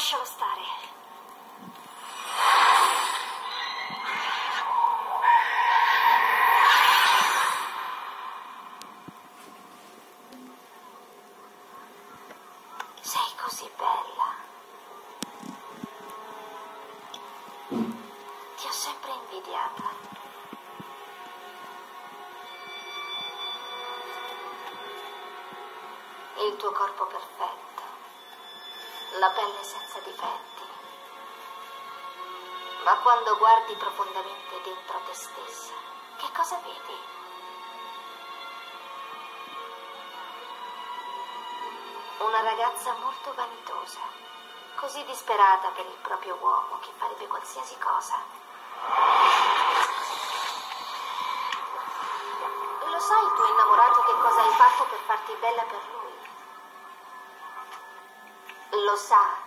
lascialo stare. Sei così bella. Ti ho sempre invidiata. Il tuo corpo perfetto, la pelle senza difetti. Ma quando guardi profondamente dentro te stessa, che cosa vedi? Una ragazza molto vanitosa, così disperata per il proprio uomo che farebbe qualsiasi cosa. Lo sai il tuo innamorato che cosa hai fatto per farti bella per lui? Lo sa.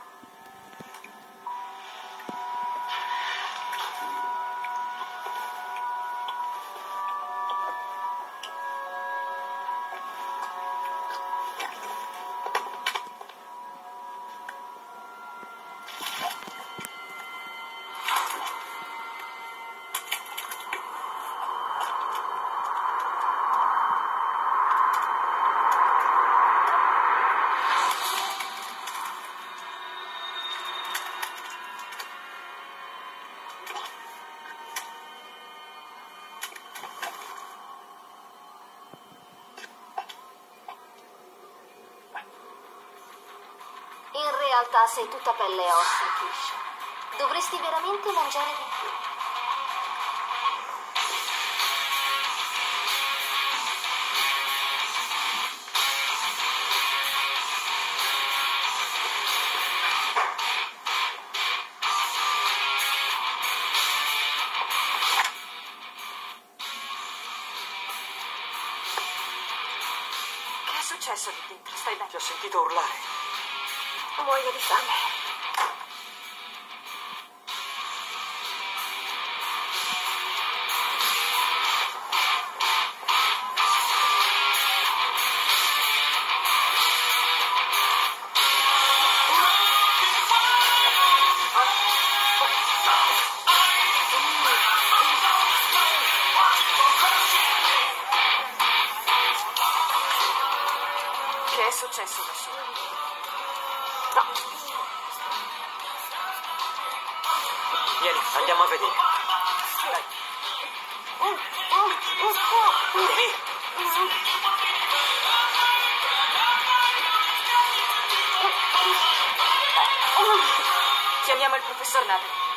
In realtà sei tutta pelle e ossa, Kish. Dovresti veramente mangiare di più. Che è successo lì dentro? Stai bene? Ti ho sentito urlare. Muoio di fame. Che è successo adesso? Vieni, andiamo a vedere. Dai. Vieni. Chiamiamo il professor Nader.